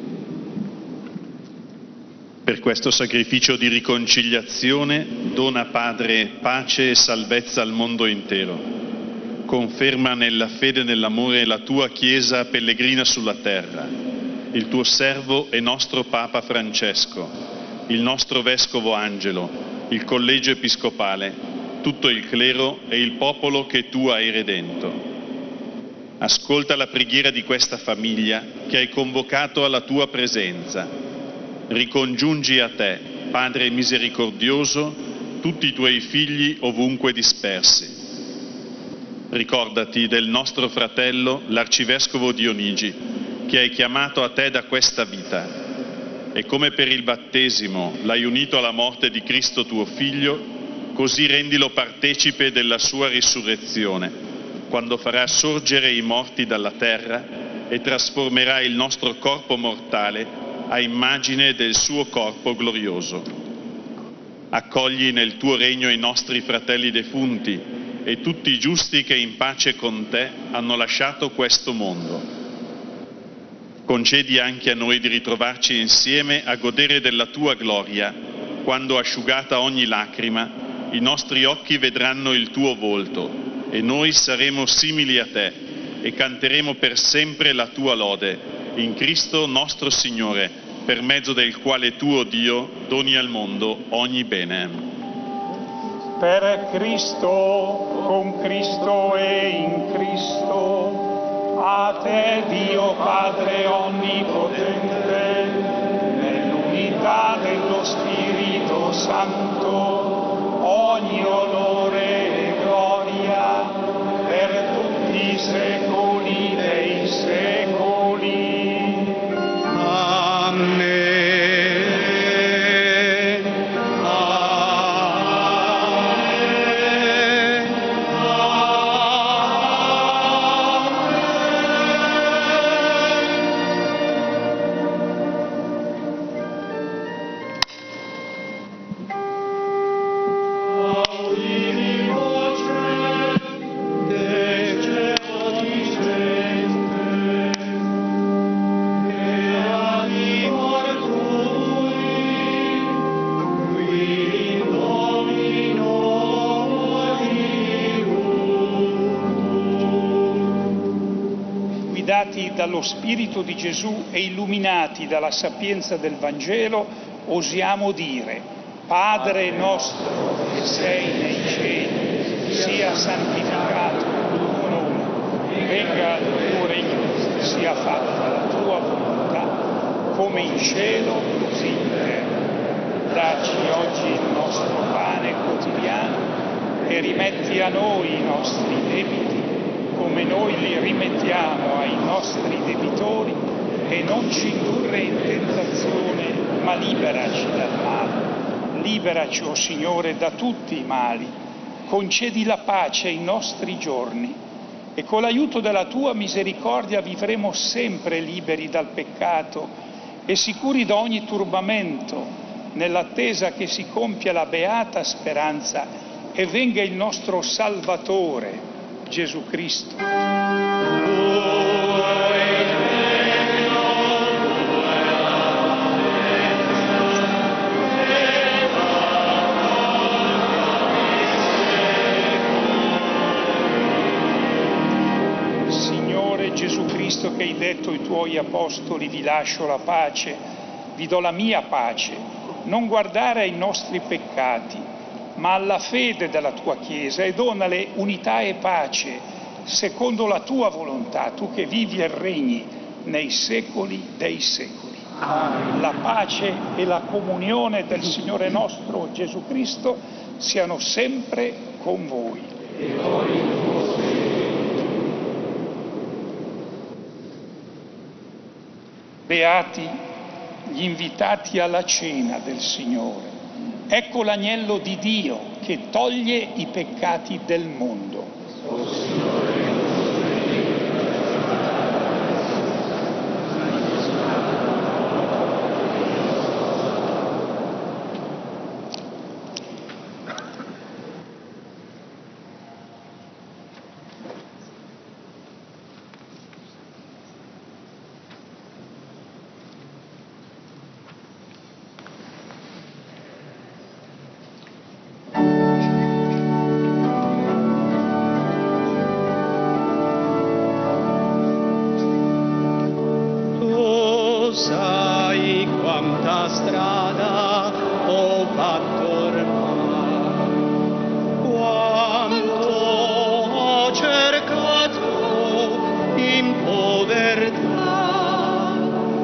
Per questo sacrificio di riconciliazione dona, Padre, pace e salvezza al mondo intero. Conferma nella fede e nell'amore la tua Chiesa pellegrina sulla terra, il tuo servo e nostro Papa Francesco, il nostro Vescovo Angelo, il Collegio Episcopale, tutto il clero e il popolo che tu hai redento. Ascolta la preghiera di questa famiglia che hai convocato alla tua presenza. Ricongiungi a te, Padre misericordioso, tutti i tuoi figli ovunque dispersi. Ricordati del nostro fratello, l'Arcivescovo Dionigi, che hai chiamato a te da questa vita, e come per il battesimo l'hai unito alla morte di Cristo tuo Figlio, così rendilo partecipe della sua risurrezione, quando farà sorgere i morti dalla terra e trasformerà il nostro corpo mortale a immagine del suo corpo glorioso. Accogli nel tuo regno i nostri fratelli defunti e tutti i giusti che in pace con te hanno lasciato questo mondo. Concedi anche a noi di ritrovarci insieme a godere della tua gloria, quando, asciugata ogni lacrima, i nostri occhi vedranno il tuo volto e noi saremo simili a te e canteremo per sempre la tua lode, in Cristo nostro Signore, per mezzo del quale tu, o Dio, doni al mondo ogni bene. Per Cristo, con Cristo e in Cristo, a te Dio Padre Onnipotente, nell'unità dello Spirito Santo, ogni onore e gloria per tutti i secoli dei secoli. Amen. Dallo Spirito di Gesù e illuminati dalla sapienza del Vangelo, osiamo dire: Padre nostro che sei nei cieli, sia santificato il tuo nome, venga il tuo regno, sia fatta la tua volontà, come in cielo così in terra. Dacci oggi il nostro pane quotidiano e rimetti a noi i nostri debiti, come noi li rimettiamo ai nostri debitori, e non ci indurre in tentazione, ma liberaci dal male. Liberaci, o Signore, da tutti i mali. Concedi la pace ai nostri giorni e con l'aiuto della Tua misericordia vivremo sempre liberi dal peccato e sicuri da ogni turbamento, nell'attesa che si compia la beata speranza e venga il nostro Salvatore, Gesù Cristo. Gesù Cristo, che hai detto ai Tuoi Apostoli: vi lascio la pace, vi do la mia pace, non guardare ai nostri peccati, ma alla fede della Tua Chiesa, e donale unità e pace, secondo la Tua volontà, Tu che vivi e regni nei secoli dei secoli. Amen. La pace e la comunione del Signore nostro Gesù Cristo siano sempre con voi. E con il tuo spirito. Beati gli invitati alla cena del Signore. Ecco l'agnello di Dio che toglie i peccati del mondo. O Signore, sai quanta strada ho fatto ormai, quanto ho cercato in povertà,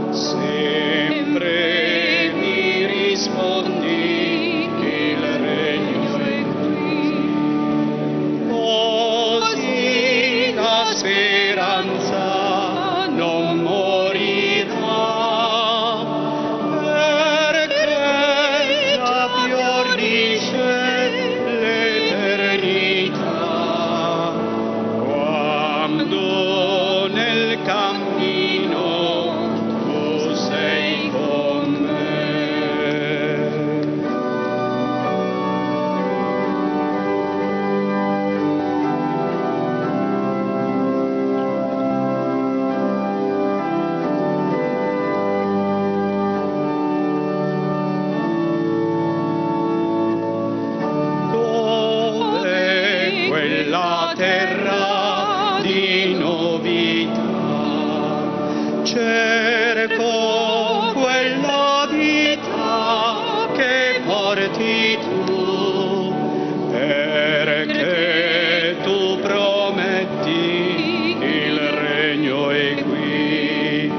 sempre mi rispondi il regno è qui, così la speranza non morirà. La terra di novità, cerco quella vita che porti tu, perché tu prometti il regno è qui.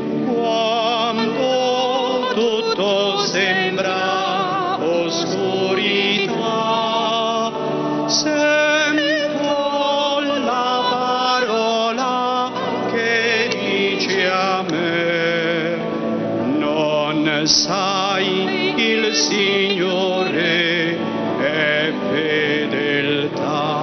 Quando tutto sembra oscurità, sai, il Signore è fedeltà.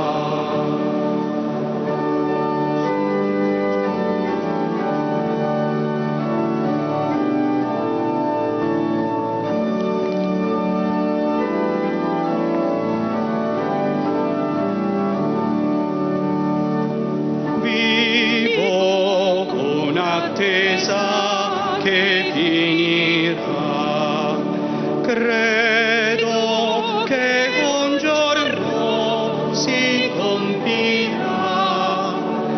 Vivo con attesa che finirà. Credo che un giorno si compirà,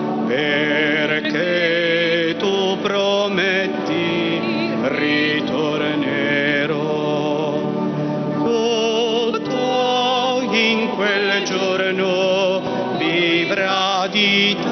perché tu prometti ritornerò. Tutto in quel giorno vivrà di te.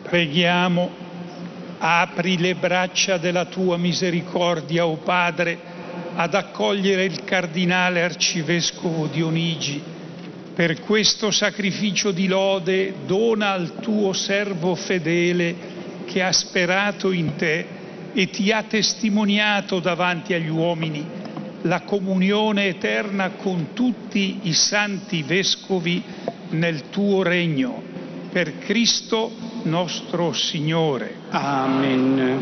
Preghiamo, apri le braccia della tua misericordia, o Padre, ad accogliere il cardinale arcivescovo Dionigi. Per questo sacrificio di lode dona al tuo servo fedele che ha sperato in te e ti ha testimoniato davanti agli uomini la comunione eterna con tutti i santi vescovi nel tuo regno. Per Cristo nostro Signore. Amen.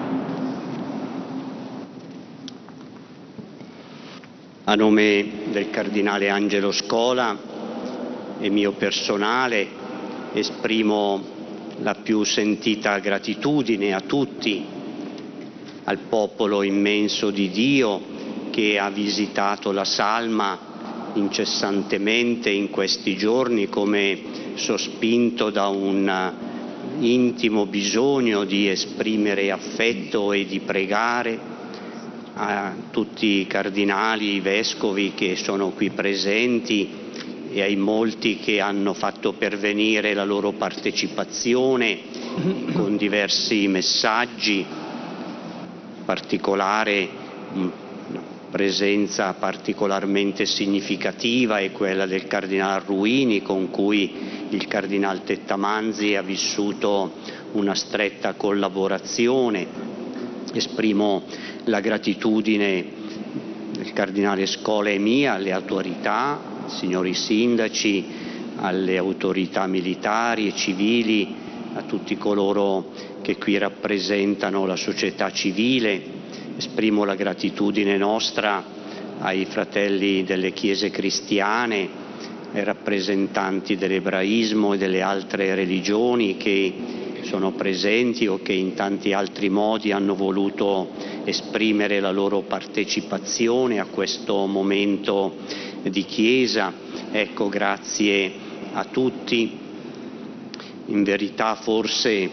A nome del Cardinale Angelo Scola e mio personale esprimo la più sentita gratitudine a tutti, al popolo immenso di Dio che ha visitato la salma incessantemente in questi giorni come sospinto da un intimo bisogno di esprimere affetto e di pregare, a tutti i cardinali, i vescovi che sono qui presenti e ai molti che hanno fatto pervenire la loro partecipazione con diversi messaggi, in particolare presenza particolarmente significativa è quella del Cardinal Ruini, con cui il Cardinal Tettamanzi ha vissuto una stretta collaborazione. Esprimo la gratitudine del Cardinale Scola e mia alle autorità, signori sindaci, alle autorità militari e civili, a tutti coloro che qui rappresentano la società civile. Esprimo la gratitudine nostra ai fratelli delle chiese cristiane, ai rappresentanti dell'ebraismo e delle altre religioni che sono presenti o che in tanti altri modi hanno voluto esprimere la loro partecipazione a questo momento di Chiesa. Ecco, grazie a tutti. In verità forse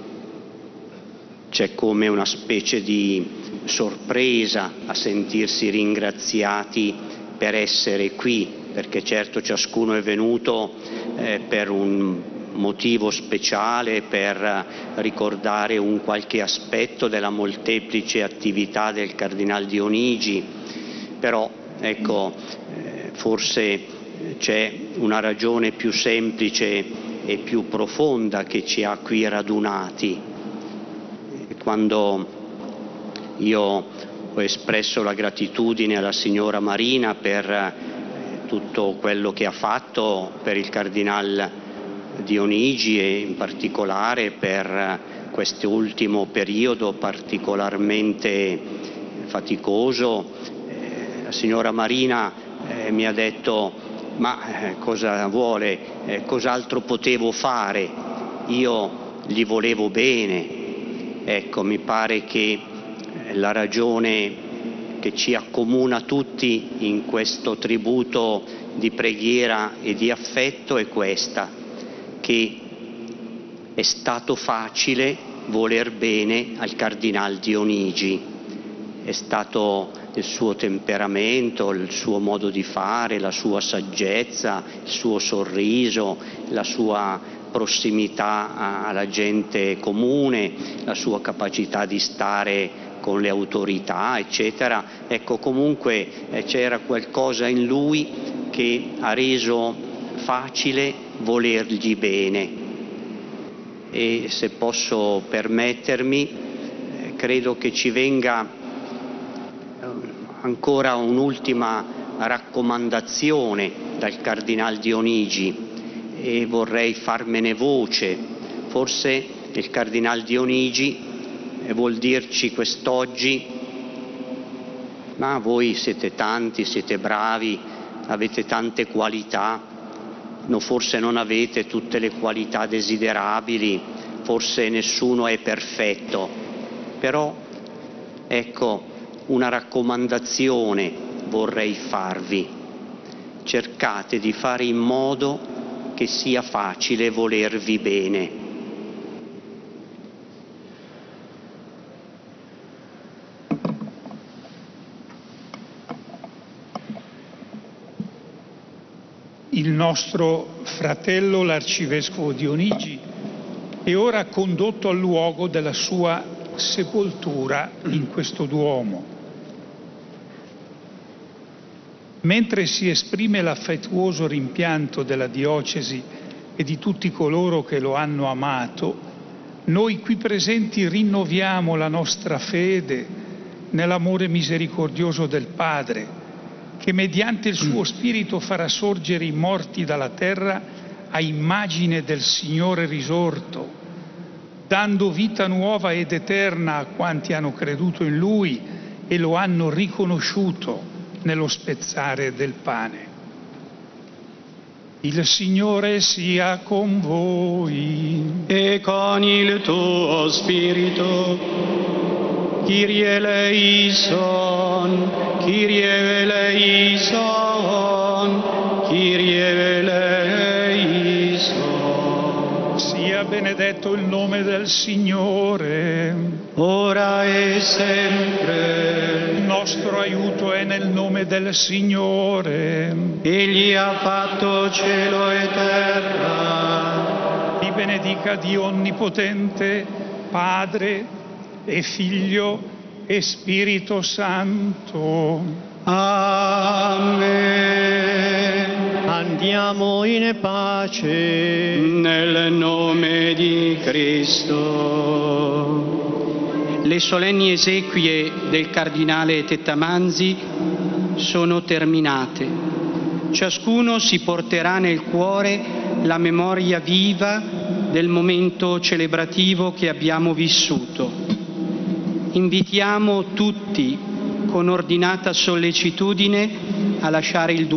c'è come una specie di sorpresa a sentirsi ringraziati per essere qui, perché certo ciascuno è venuto per un motivo speciale, per ricordare un qualche aspetto della molteplice attività del Cardinal Dionigi, però ecco, forse c'è una ragione più semplice e più profonda che ci ha qui radunati. Quando io ho espresso la gratitudine alla signora Marina per tutto quello che ha fatto per il Cardinal Dionigi e in particolare per quest'ultimo periodo particolarmente faticoso, la signora Marina mi ha detto: ma cosa vuole, cos'altro potevo fare, io gli volevo bene. Ecco, mi pare che la ragione che ci accomuna tutti in questo tributo di preghiera e di affetto è questa, che è stato facile voler bene al Cardinal Dionigi, è stato il suo temperamento, il suo modo di fare, la sua saggezza, il suo sorriso, la sua prossimità alla gente comune, la sua capacità di stare con le autorità, eccetera. Ecco, comunque c'era qualcosa in lui che ha reso facile volergli bene. E se posso permettermi, credo che ci venga ancora un'ultima raccomandazione dal Cardinal Dionigi e vorrei farmene voce. Forse il Cardinal Dionigi vuol dirci quest'oggi: ma voi siete tanti, siete bravi, avete tante qualità, forse non avete tutte le qualità desiderabili, forse nessuno è perfetto, però ecco, una raccomandazione vorrei farvi: cercate di fare in modo che sia facile volervi bene. Il nostro fratello l'arcivescovo Dionigi e ora condotto al luogo della sua sepoltura in questo Duomo. Mentre si esprime l'affettuoso rimpianto della diocesi e di tutti coloro che lo hanno amato, noi qui presenti rinnoviamo la nostra fede nell'amore misericordioso del Padre, che mediante il suo Spirito farà sorgere i morti dalla terra a immagine del Signore risorto, dando vita nuova ed eterna a quanti hanno creduto in Lui e lo hanno riconosciuto nello spezzare del pane. Il Signore sia con voi e con il tuo spirito. Kyrie eleison, Kyrie eleison, Kyrie eleison. Sia benedetto il nome del Signore, ora e sempre. Il nostro aiuto è nel nome del Signore. Egli ha fatto cielo e terra. Vi benedica Dio Onnipotente, Padre e Figlio e Spirito Santo. Amen. Andiamo in pace. Nel nome di Cristo. Le solenni esequie del cardinale Tettamanzi sono terminate. Ciascuno si porterà nel cuore la memoria viva del momento celebrativo che abbiamo vissuto. Invitiamo tutti con ordinata sollecitudine a lasciare il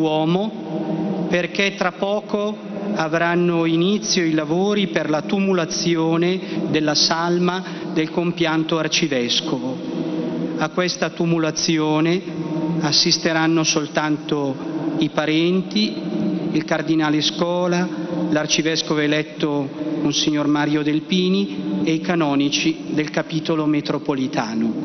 Duomo, perché tra poco avranno inizio i lavori per la tumulazione della salma del compianto arcivescovo. A questa tumulazione assisteranno soltanto i parenti, il cardinale Scola, l'arcivescovo eletto Monsignor Mario Delpini e i canonici del capitolo metropolitano.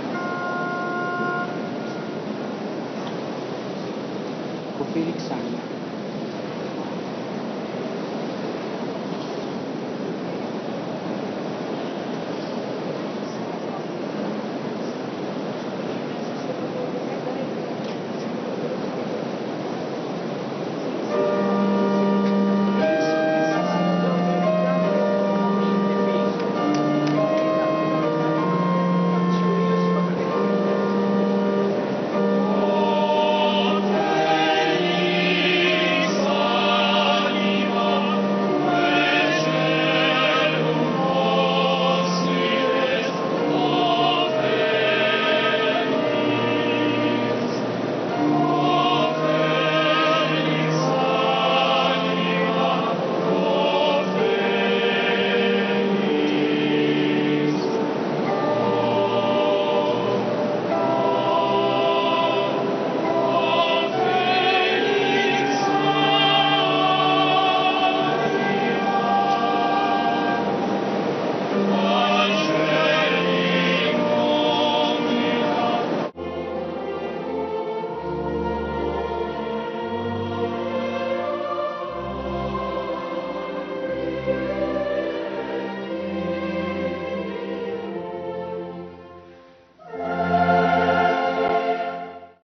Felix Anna.